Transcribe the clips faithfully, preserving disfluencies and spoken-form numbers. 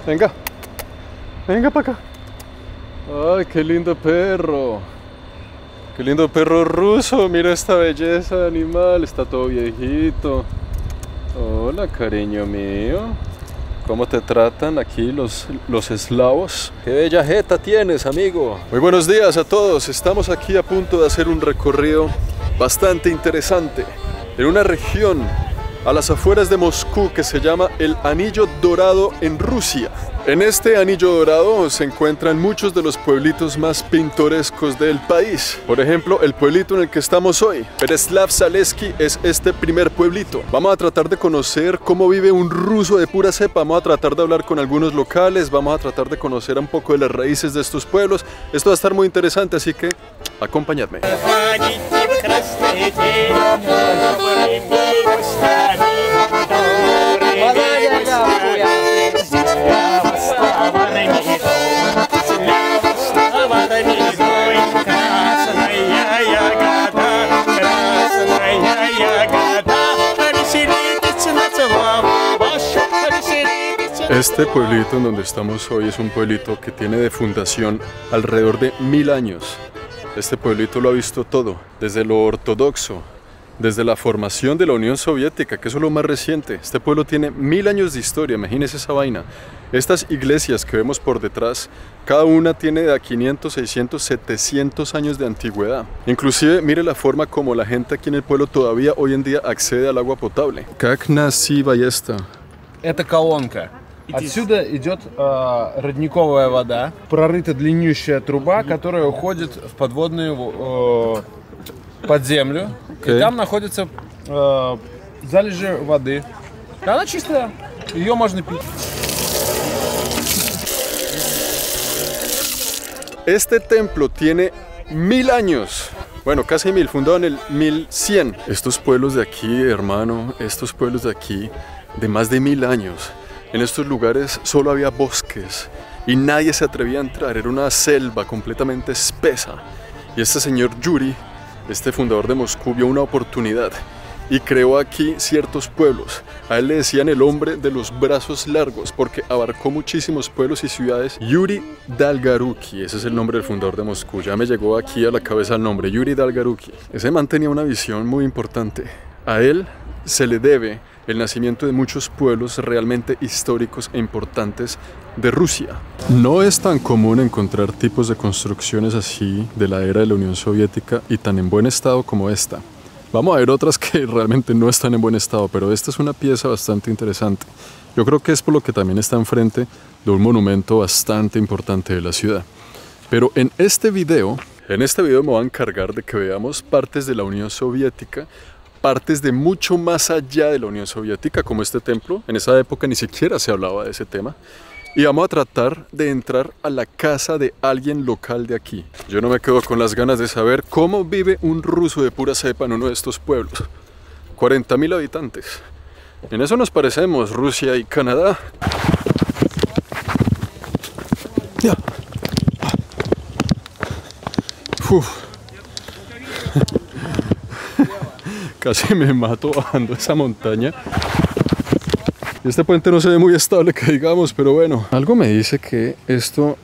Venga. Venga para acá. Ay, qué lindo perro. Qué lindo perro ruso. Mira esta belleza de animal. Está todo viejito. Hola, cariño mío. ¿Cómo te tratan aquí los, los eslavos? ¡Qué bella jeta tienes, amigo! Muy buenos días a todos. Estamos aquí a punto de hacer un recorrido bastante interesante en una región a las afueras de Moscú que se llama el Anillo Dorado en Rusia. En este Anillo Dorado se encuentran muchos de los pueblitos más pintorescos del país. Por ejemplo, el pueblito en el que estamos hoy, Pereslav-Zaleski, es este primer pueblito. Vamos a tratar de conocer cómo vive un ruso de pura cepa. Vamos a tratar de hablar con algunos locales. Vamos a tratar de conocer un poco de las raíces de estos pueblos. Esto va a estar muy interesante, así que acompañadme. Este pueblito en donde estamos hoy es un pueblito que tiene de fundación alrededor de mil años. Este pueblito lo ha visto todo, desde lo ortodoxo, desde la formación de la Unión Soviética, que eso es lo más reciente. Este pueblo tiene mil años de historia, imagínense esa vaina. Estas iglesias que vemos por detrás, cada una tiene de a quinientos, seiscientos, setecientos años de antigüedad. Inclusive, mire la forma como la gente aquí en el pueblo todavía hoy en día accede al agua potable. Как называется? Это колонка. Отсюда идет э, родниковая вода, прорыта длиннющая труба, которая уходит в подводную э, под землю. Okay. И там находятся э, залежи воды. Она чистая, ее можно пить. Este templo tiene mil años. Bueno, casi mil, fundado en el mil cien. Estos pueblos de aquí, hermano, estos pueblos de aquí, de más de mil años. En estos lugares solo había bosques y nadie se atrevía a entrar, era una selva completamente espesa. Y este señor Yuri, este fundador de Moscú, vio una oportunidad y creó aquí ciertos pueblos. A él le decían el hombre de los brazos largos porque abarcó muchísimos pueblos y ciudades. Yuri Dalgaruki, ese es el nombre del fundador de Moscú. Ya me llegó aquí a la cabeza el nombre, Yuri Dalgaruki. Ese man tenía una visión muy importante. A él se le debe el nacimiento de muchos pueblos realmente históricos e importantes de Rusia. No es tan común encontrar tipos de construcciones así de la era de la Unión Soviética y tan en buen estado como esta. Vamos a ver otras que realmente no están en buen estado, pero esta es una pieza bastante interesante. Yo creo que es por lo que también está enfrente de un monumento bastante importante de la ciudad. Pero en este video, en este video me voy a encargar de que veamos partes de la Unión Soviética, partes de mucho más allá de la Unión Soviética, como este templo. En esa época ni siquiera se hablaba de ese tema. Y vamos a tratar de entrar a la casa de alguien local de aquí. Yo no me quedo con las ganas de saber cómo vive un ruso de pura cepa en uno de estos pueblos. cuarenta mil habitantes. En eso nos parecemos, Rusia y Canadá. Ya. Uf. Casi me mato bajando esa montaña. Este puente no se ve muy estable, que digamos, pero bueno. Algo me dice que esto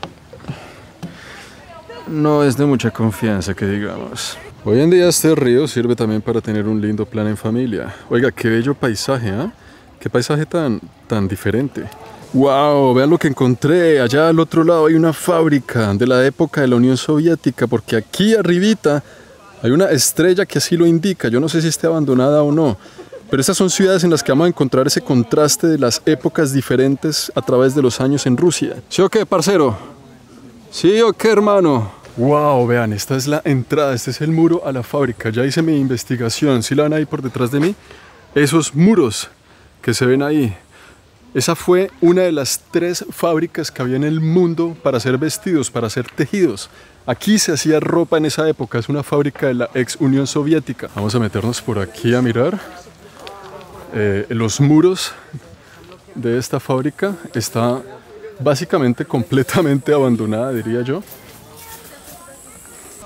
no es de mucha confianza, que digamos. Hoy en día este río sirve también para tener un lindo plan en familia. Oiga, qué bello paisaje, ¿eh? Qué paisaje tan, tan diferente. ¡Wow! Vean lo que encontré. Allá al otro lado hay una fábrica de la época de la Unión Soviética, porque aquí arribita hay una estrella que así lo indica. Yo no sé si esté abandonada o no. Pero estas son ciudades en las que vamos a encontrar ese contraste de las épocas diferentes a través de los años en Rusia. ¿Sí o qué, parcero? ¿Sí o qué, hermano? Wow, vean, esta es la entrada, este es el muro a la fábrica. Ya hice mi investigación. ¿Sí la ven ahí por detrás de mí? Esos muros que se ven ahí. Esa fue una de las tres fábricas que había en el mundo para hacer vestidos, para hacer tejidos. Aquí se hacía ropa en esa época, es una fábrica de la ex Unión Soviética. Vamos a meternos por aquí a mirar. Eh, los muros de esta fábrica está básicamente completamente abandonada, diría yo.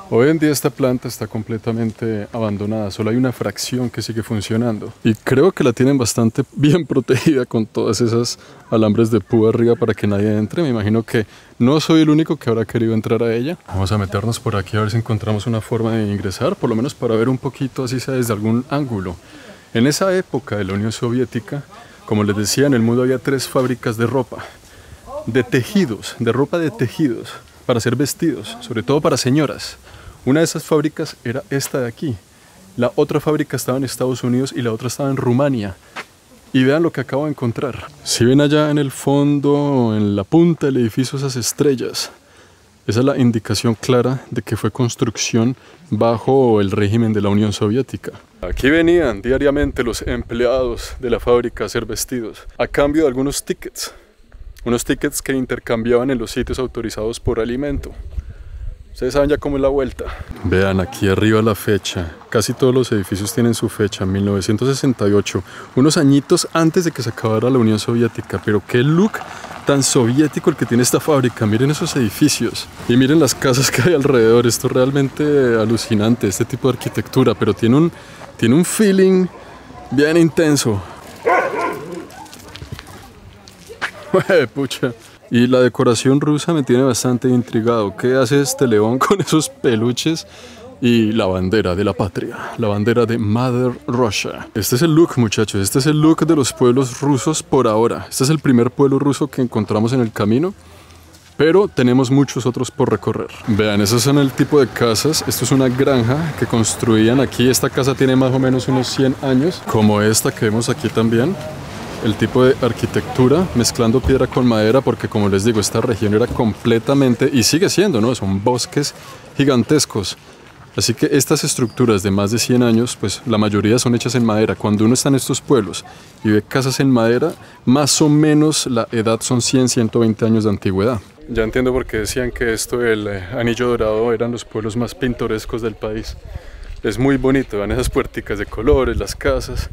Hoy en día esta planta está completamente abandonada, solo hay una fracción que sigue funcionando y creo que la tienen bastante bien protegida con todas esas alambres de púa arriba para que nadie entre. Me imagino que no soy el único que habrá querido entrar a ella. Vamos a meternos por aquí a ver si encontramos una forma de ingresar, por lo menos para ver un poquito, así sea desde algún ángulo. En esa época de la Unión Soviética, como les decía, en el mundo había tres fábricas de ropa, de tejidos, de ropa de tejidos, para hacer vestidos, sobre todo para señoras. Una de esas fábricas era esta de aquí. La otra fábrica estaba en Estados Unidos y la otra estaba en Rumania. Y vean lo que acabo de encontrar. Si ven allá en el fondo, en la punta del edificio, esas estrellas, esa es la indicación clara de que fue construcción bajo el régimen de la Unión Soviética. Aquí venían diariamente los empleados de la fábrica a hacer vestidos, a cambio de algunos tickets. Unos tickets que intercambiaban en los sitios autorizados por alimento. Ustedes saben ya cómo es la vuelta. Vean aquí arriba la fecha. Casi todos los edificios tienen su fecha, mil novecientos sesenta y ocho. Unos añitos antes de que se acabara la Unión Soviética. Pero qué look tan soviético el que tiene esta fábrica. Miren esos edificios. Y miren las casas que hay alrededor. Esto es realmente alucinante, este tipo de arquitectura. Pero tiene un, tiene un feeling bien intenso. Pucha. Y la decoración rusa me tiene bastante intrigado. ¿Qué hace este león con esos peluches? Y la bandera de la patria, la bandera de Mother Russia. Este es el look, muchachos, este es el look de los pueblos rusos por ahora. Este es el primer pueblo ruso que encontramos en el camino, pero tenemos muchos otros por recorrer. Vean, esos son el tipo de casas. Esto es una granja que construían aquí. Esta casa tiene más o menos unos cien años, como esta que vemos aquí también. El tipo de arquitectura mezclando piedra con madera, porque como les digo, esta región era completamente, y sigue siendo, ¿no? Son bosques gigantescos. Así que estas estructuras de más de cien años, pues la mayoría son hechas en madera. Cuando uno está en estos pueblos y ve casas en madera, más o menos la edad son cien, ciento veinte años de antigüedad. Ya entiendo por qué decían que esto del eh, Anillo Dorado eran los pueblos más pintorescos del país. Es muy bonito, van esas puerticas de colores, las casas.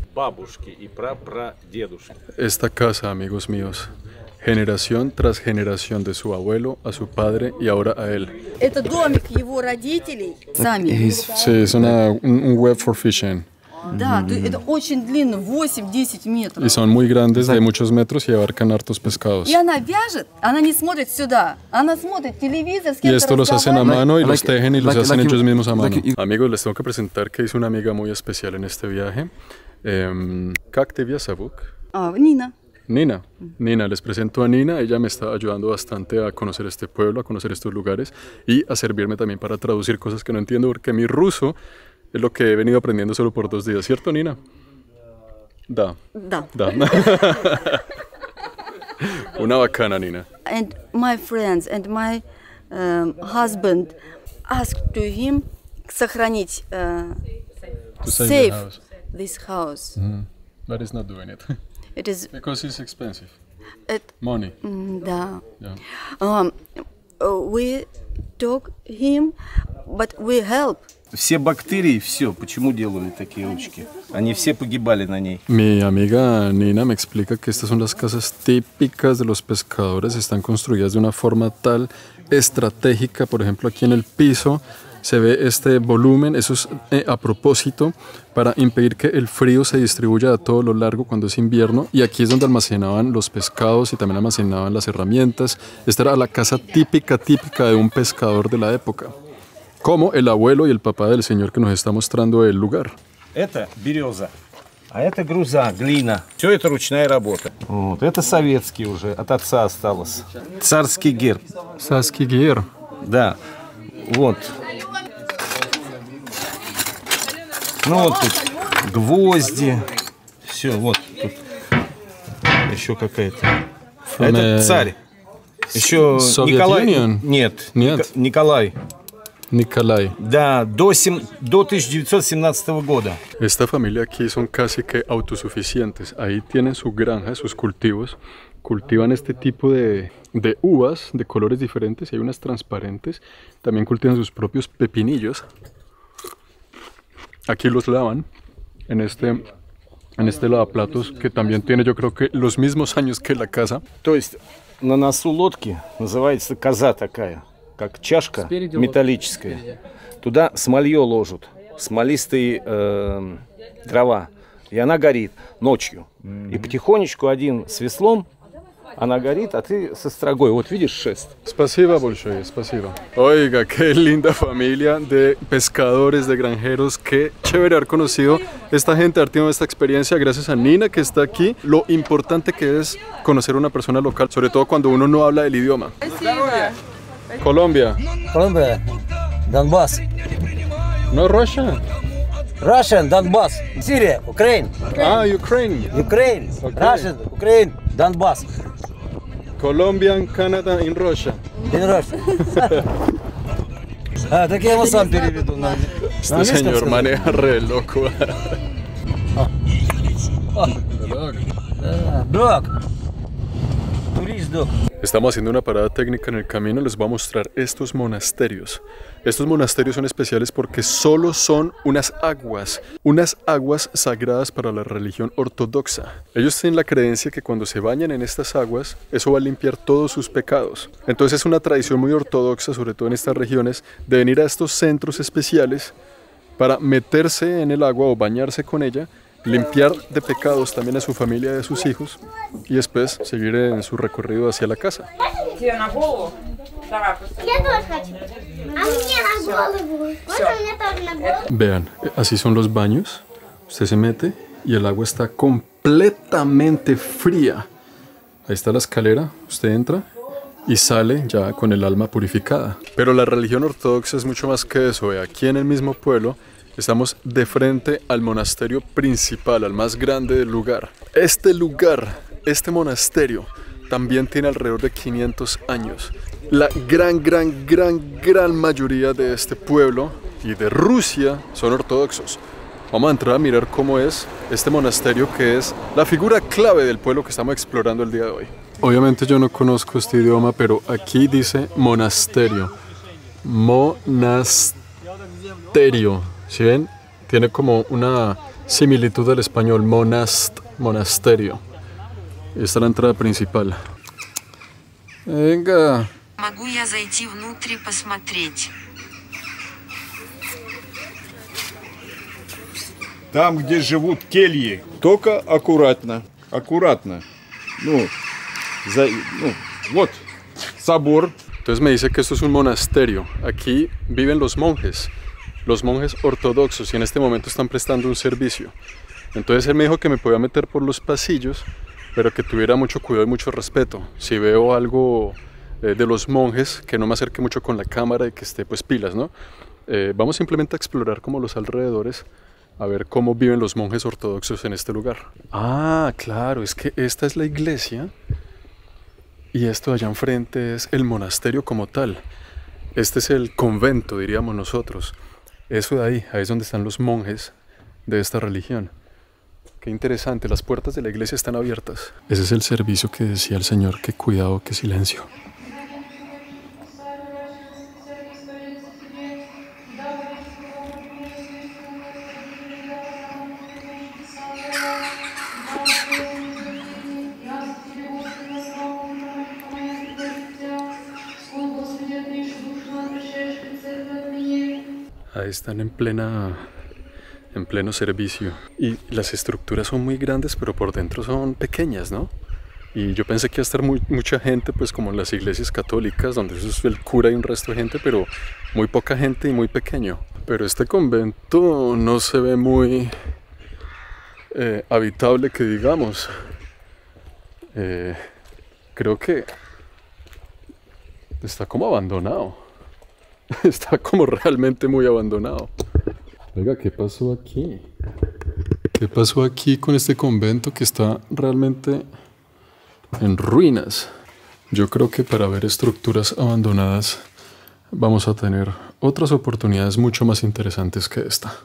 Esta casa, amigos míos, generación tras generación, de su abuelo a su padre y ahora a él. Это домик его родителей сами. Sí, es una, un, un web for fishing. Да, это очень длинно, восемь-десять метров. Y son muy grandes, de muchos metros, y abarcan hartos pescados. И она вяжет, она не смотрит сюда, она смотрит телевизор, с Y кем-то esto los hacen a mano y Like- los tejen y los like- hacen like- ellos mismos a mano. like- Amigos, les tengo que presentar que hice una amiga muy especial en este viaje. Em, Как тебя зовут? А, Нина. Nina. Nina, les presento a Nina. Ella me está ayudando bastante a conocer este pueblo, a conocer estos lugares y a servirme también para traducir cosas que no entiendo, porque mi ruso es lo que he venido aprendiendo solo por dos días, ¿cierto, Nina? Da. Да. Da. Una bacana, Nina. And my friends and my um, husband asked to him сохранить uh, To save the safe house. this house. But it's not doing it. It is, Because it's expensive. it, Money. м, да. Yeah. Um, uh, we took him, but we help. Все бактерии, все, почему делали такие ручки? Они все погибали на ней. Mi amiga Nina me explica que estas son las casas típicas de los pescadores. Están construidas de una forma tal estratégica. Por ejemplo, aquí en el piso se ve este volumen. Eso es eh, a propósito para impedir que el frío se distribuya a todo lo largo cuando es invierno. Y aquí es donde almacenaban los pescados y también almacenaban las herramientas. Esta era la casa típica, típica de un pescador de la época. Como el abuelo y el papá del señor que nos está mostrando el lugar. Это береза, а это груза, глина. Все это ручная работа. Вот, это советский уже, от отца осталось. Царский герб. Царский герб. Да, вот. Ну вот тут гвозди. Все, вот тут еще какая-то. А это царь. Еще Soviet Николай. Union? Нет, Нет. Ника- Николай. Nikolai. Да, до, сем- до тысяча девятьсот семнадцатого года. Esta familia aquí son casi que autosuficientes. Ahí tienen su granja, sus cultivos. Cultivan este tipo de, de uvas de colores diferentes y hay unas transparentes. También cultivan sus propios pepinillos. Aquí los lavan en este, en este lavaplatos que también tiene, yo creo que los mismos años que la casa. То есть на носу лодки называется коза такая. как чашка металлическая. Туда смолье ложат, смолистые э, дрова. И она горит ночью. И потихонечку один с веслом, она горит, а ты со строгой. Вот видишь шест. Спасибо большое, спасибо. Oiga, qué linda familia de pescadores, de granjeros. Qué chévere haber conocido esta gente, haber tenido esta experiencia. Gracias a Nina que está aquí. Lo importante que es conocer a una persona local, sobre todo cuando uno no habla el idioma. Colombia. Colombia, Donbass. No Russia. Russian, Donbass. Syria, Ukraine. Ah, Ukraine. Ukraine. Okay. Russian, Ukraine, Donbass. Colombian, Canada in Russia. In Russia. А, так я его сам переведу на Este señor maneja re loco. Dog. Tourist dog. Estamos haciendo una parada técnica en el camino. Les voy a mostrar estos monasterios. Estos monasterios son especiales porque solo son unas aguas, unas aguas sagradas para la religión ortodoxa. Ellos tienen la creencia que cuando se bañan en estas aguas, eso va a limpiar todos sus pecados. Entonces es una tradición muy ortodoxa, sobre todo en estas regiones, de venir a estos centros especiales para meterse en el agua o bañarse con ella, limpiar de pecados también a su familia y a sus hijos y después seguir en su recorrido hacia la casa. Vean, así son los baños. Usted se mete y el agua está completamente fría. Ahí está la escalera, usted entra y sale ya con el alma purificada. Pero la religión ortodoxa es mucho más que eso. Aquí en el mismo pueblo estamos de frente al monasterio principal, al más grande del lugar. Este lugar, este monasterio, también tiene alrededor de quinientos años. La gran, gran, gran, gran mayoría de este pueblo y de Rusia son ortodoxos. Vamos a entrar a mirar cómo es este monasterio, que es la figura clave del pueblo que estamos explorando el día de hoy. Obviamente yo no conozco este idioma, pero aquí dice monasterio. Monasterio. ¿Sí ven? Tiene como una similitud al español. Monast, monasterio. Esta es la entrada principal. Venga. Могу я зайти внутрь посмотреть? Там, где живут кельи, только аккуратно, аккуратно. Ну, за, ну, вот собор. Entonces me dice que esto es un monasterio. Aquí viven los monjes, los monjes ortodoxos, y en este momento están prestando un servicio. Entonces él me dijo que me podía meter por los pasillos, pero que tuviera mucho cuidado y mucho respeto. Si veo algo eh, de los monjes, que no me acerque mucho con la cámara y que esté pues pilas, ¿no? Eh, vamos simplemente a explorar como los alrededores, a ver cómo viven los monjes ortodoxos en este lugar. Ah, claro, es que esta es la iglesia y esto allá enfrente es el monasterio como tal. Este es el convento, diríamos nosotros. Eso de ahí, ahí es donde están los monjes de esta religión. Qué interesante, las puertas de la iglesia están abiertas. Ese es el servicio que decía el Señor, qué cuidado, qué silencio. Ahí están en plena, en pleno servicio. Y las estructuras son muy grandes, pero por dentro son pequeñas, ¿no? Y yo pensé que iba a estar muy, mucha gente, pues como en las iglesias católicas, donde eso es el cura y un resto de gente, pero muy poca gente y muy pequeño. Pero este convento no se ve muy eh, habitable, que digamos. Eh, creo que está como abandonado. Está como realmente muy abandonado. Oiga, ¿qué pasó aquí? ¿Qué pasó aquí con este convento que está realmente en ruinas? Yo creo que para ver estructuras abandonadas vamos a tener otras oportunidades mucho más interesantes que esta.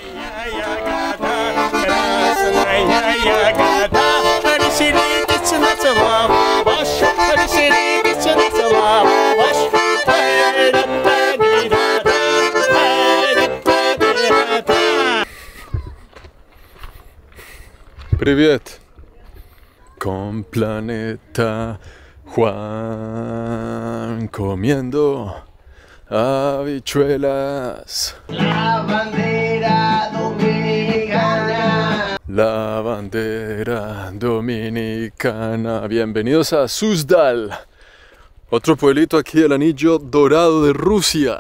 Привет. Con Planeta Juan comiendo Habichuelas. La bandera dominicana. La bandera dominicana. Bienvenidos a Suzdal, otro pueblito aquí del anillo dorado de Rusia.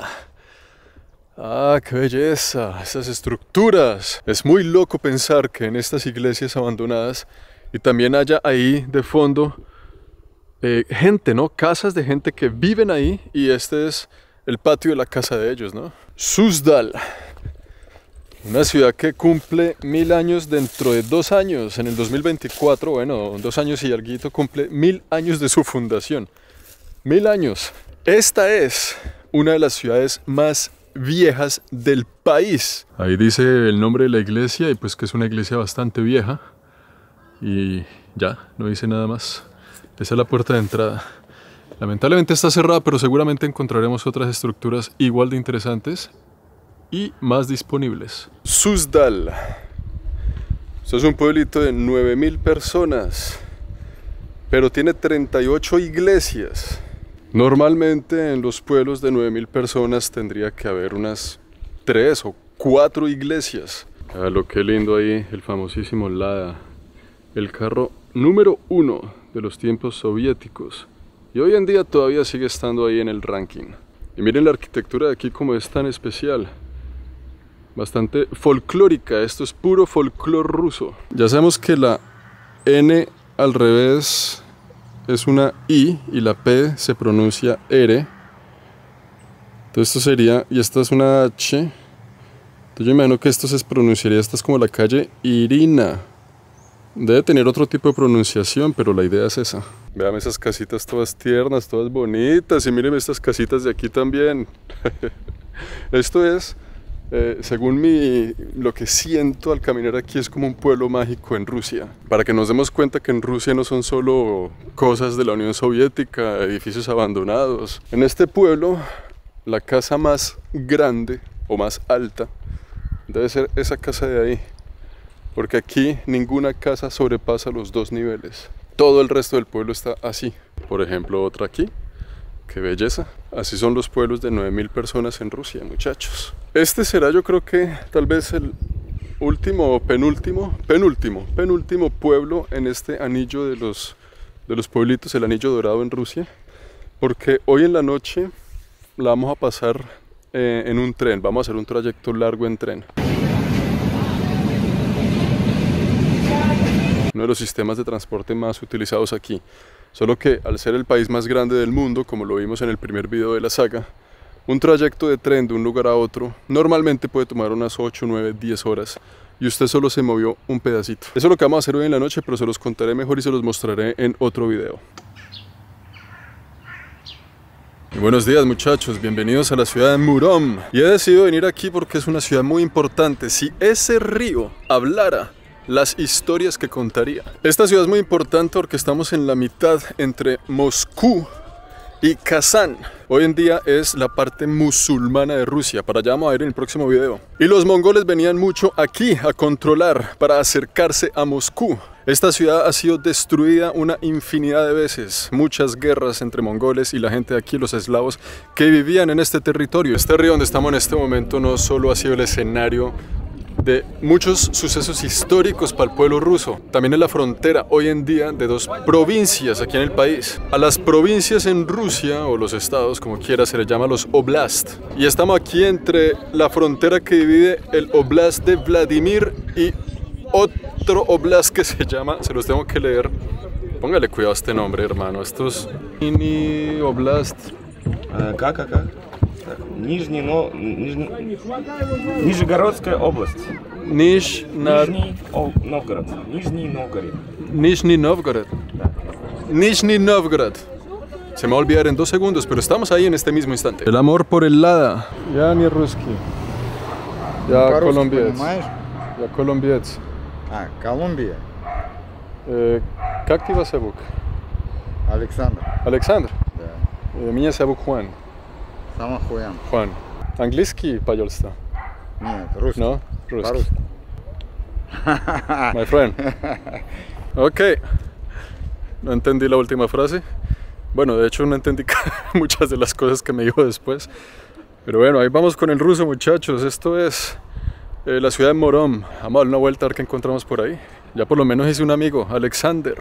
Ah, qué belleza, estas estructuras. Es muy loco pensar que en estas iglesias abandonadas y también haya ahí de fondo eh, gente, ¿no? Casas de gente que viven ahí y este es el patio de la casa de ellos, ¿no? Suzdal, una ciudad que cumple mil años dentro de dos años, en el dos mil veinticuatro, bueno, dos años y alguito, cumple mil años de su fundación. Mil años. Esta es una de las ciudades más viejas del país. Ahí dice el nombre de la iglesia y pues que es una iglesia bastante vieja. Y ya, no dice nada más. Esa es la puerta de entrada. Lamentablemente está cerrada, pero seguramente encontraremos otras estructuras igual de interesantes y más disponibles. Suzdal. Esto es un pueblito de nueve mil personas, pero tiene treinta y ocho iglesias. Normalmente en los pueblos de nueve mil personas tendría que haber unas tres o cuatro iglesias. Ah, lo que lindo ahí, el famosísimo Lada, el carro número uno de los tiempos soviéticos. Y hoy en día todavía sigue estando ahí en el ranking. Y miren la arquitectura de aquí como es tan especial. Bastante folclórica, esto es puro folclor ruso. Ya sabemos que la N al revés es una I y la P se pronuncia R. Entonces esto sería, y esta es una H. Entonces yo imagino que esto se pronunciaría, esta es como la calle Irina. Debe tener otro tipo de pronunciación, pero la idea es esa. Vean esas casitas todas tiernas, todas bonitas, y miren estas casitas de aquí también. Esto es, eh, según mi, lo que siento al caminar aquí, es como un pueblo mágico en Rusia. Para que nos demos cuenta que en Rusia no son solo cosas de la Unión Soviética, edificios abandonados. En este pueblo, la casa más grande o más alta debe ser esa casa de ahí. Porque aquí ninguna casa sobrepasa los dos niveles. Todo el resto del pueblo está así. Por ejemplo, otra aquí. ¡Qué belleza! Así son los pueblos de nueve mil personas en Rusia, muchachos. Este será, yo creo que tal vez el último o penúltimo, penúltimo, penúltimo pueblo en este anillo de los, de los pueblitos, el anillo dorado en Rusia. Porque hoy en la noche la vamos a pasar eh, en un tren. Vamos a hacer un trayecto largo en tren. Uno de los sistemas de transporte más utilizados aquí. Solo que al ser el país más grande del mundo, como lo vimos en el primer video de la saga, un trayecto de tren de un lugar a otro normalmente puede tomar unas ocho, nueve, diez horas y usted solo se movió un pedacito. Eso es lo que vamos a hacer hoy en la noche, pero se los contaré mejor y se los mostraré en otro video. Y buenos días, muchachos, bienvenidos a la ciudad de Murom. Y he decidido venir aquí porque es una ciudad muy importante. Si ese río hablara, las historias que contaría. Esta ciudad es muy importante porque estamos en la mitad entre Moscú y Kazán. Hoy en día es la parte musulmana de Rusia. Para allá vamos a ir en el próximo video. Y los mongoles venían mucho aquí a controlar para acercarse a Moscú. Esta ciudad ha sido destruida una infinidad de veces. Muchas guerras entre mongoles y la gente de aquí, los eslavos, que vivían en este territorio. Este río donde estamos en este momento no solo ha sido el escenario de muchos sucesos históricos para el pueblo ruso. También es la frontera hoy en día de dos provincias aquí en el país. A las provincias en Rusia, o los estados, como quiera, se les llama los oblast. Y estamos aquí entre la frontera que divide el oblast de Vladimir y otro oblast que se llama, se los tengo que leer. Póngale cuidado a este nombre, hermano. Estos mini oblast. Как, как, как? Нижний, но... Нижегородская область. Ниж... Нижний Новгород. Нижний Новгород. Nizhny Novgorod. Nizhny Novgorod. Se me va a olvidar en dos segundos, pero estamos ahí en este mismo instante. El amor por el Lada. Ya ni русский. Я колумбиец. Я колумбиец. А, Колумбия. Eh, как тебя зовут? Александр. Александр? Да. Eh, меня зовут Juan. Сама Хуян. Juan. Английский, пожалуйста? Нет, русский. No? Русский. По-русски. My friend. Ok. No entendí la última frase. Bueno, de hecho no entendí muchas de las cosas que me dijo después. Pero bueno, ahí vamos con el ruso, muchachos. Esto es eh, la ciudad de Morom. Vamos a dar una vuelta a ver qué encontramos por ahí. Ya por lo menos hice un amigo, Alexander.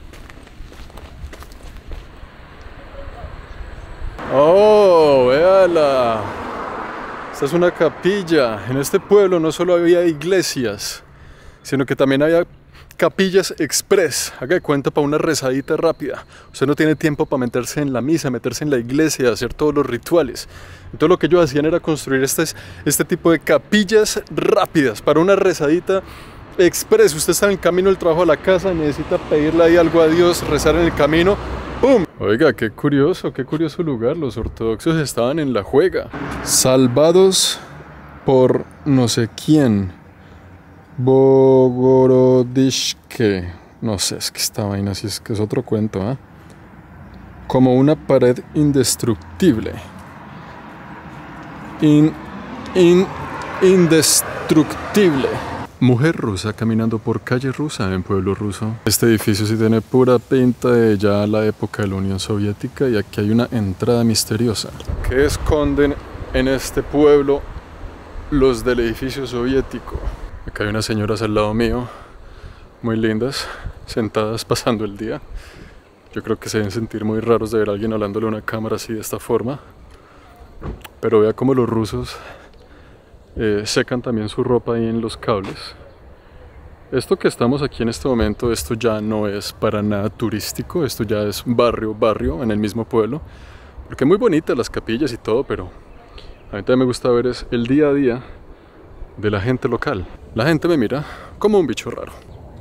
Oh, véala. Esta es una capilla. En este pueblo no solo había iglesias, sino que también había capillas express. Haga de cuenta, para una rezadita rápida. Usted no tiene tiempo para meterse en la misa, meterse en la iglesia, hacer todos los rituales. Entonces lo que ellos hacían era construir este, este tipo de capillas rápidas para una rezadita express. Usted está en el camino del trabajo a la casa, necesita pedirle ahí algo a Dios, rezar en el camino. ¡Pum! Oiga, qué curioso, qué curioso lugar. Los ortodoxos estaban en la juega. Salvados por no sé quién. Bogorodishke. No sé, es que esta vaina sí es que es otro cuento, ¿eh? Como una pared indestructible. In, in, indestructible. Mujer rusa caminando por calle rusa en pueblo ruso. Este edificio sí tiene pura pinta de ya la época de la Unión Soviética, y aquí hay una entrada misteriosa. ¿Qué esconden en este pueblo los del edificio soviético? Acá hay unas señoras al lado mío, muy lindas, sentadas pasando el día. Yo creo que se deben sentir muy raros de ver a alguien hablándole a una cámara así de esta forma. Pero vea cómo los rusos Eh, secan también su ropa ahí en los cables. Esto que estamos aquí en este momento, esto ya no es para nada turístico, esto ya es barrio, barrio, en el mismo pueblo, porque muy bonitas las capillas y todo, pero a mí también me gusta ver es el día a día de la gente local. La gente me mira como un bicho raro.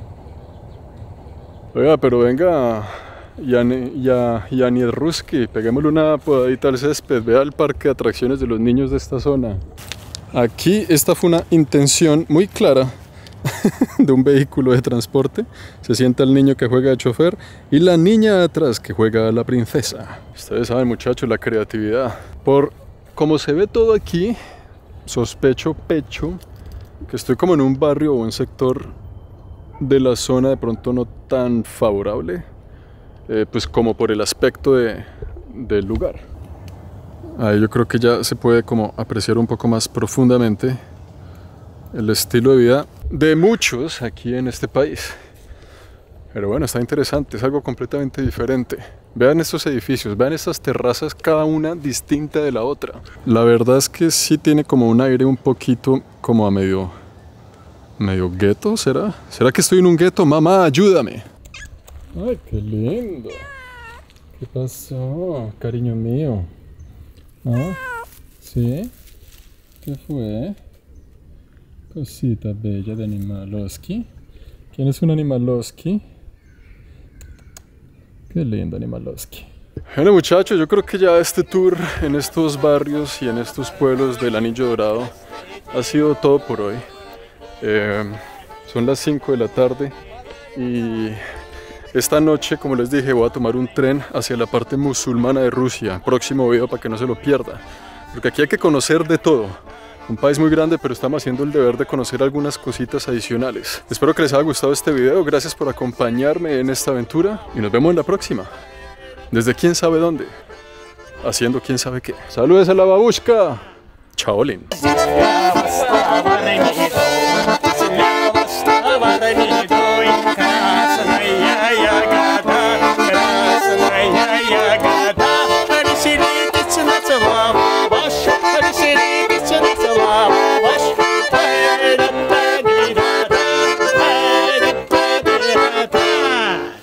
Oiga, pero venga, Yanier Ruski, peguémosle una podadita al césped, vea el parque de atracciones de los niños de esta zona. Aquí esta fue una intención muy clara de un vehículo de transporte. Se sienta el niño que juega de chofer y la niña de atrás que juega a la princesa. Ustedes saben, muchachos, la creatividad. Por como se ve todo aquí, sospecho pecho que estoy como en un barrio o un sector de la zona de pronto no tan favorable, eh, pues como por el aspecto de, del lugar. Ahí yo creo que ya se puede como apreciar un poco más profundamente el estilo de vida de muchos aquí en este país. Pero bueno, está interesante, es algo completamente diferente. Vean estos edificios, vean estas terrazas, cada una distinta de la otra. La verdad es que sí tiene como un aire un poquito como a medio, medio gueto, ¿será? ¿Será que estoy en un gueto? Mamá, ayúdame. Ay, qué lindo. ¿Qué pasó, cariño mío? ¿Ah? ¿Sí? ¿Qué fue? Cosita bella de Animaloski. ¿Quién es un Animaloski? Qué lindo Animaloski. Bueno, muchachos, yo creo que ya este tour en estos barrios y en estos pueblos del Anillo Dorado ha sido todo por hoy. Eh, son las cinco de la tarde y esta noche, como les dije, voy a tomar un tren hacia la parte musulmana de Rusia. Próximo video para que no se lo pierda. Porque aquí hay que conocer de todo. Un país muy grande, pero estamos haciendo el deber de conocer algunas cositas adicionales. Espero que les haya gustado este video. Gracias por acompañarme en esta aventura. Y nos vemos en la próxima. Desde quién sabe dónde. Haciendo quién sabe qué. Saludos a la babushka. Chaolin.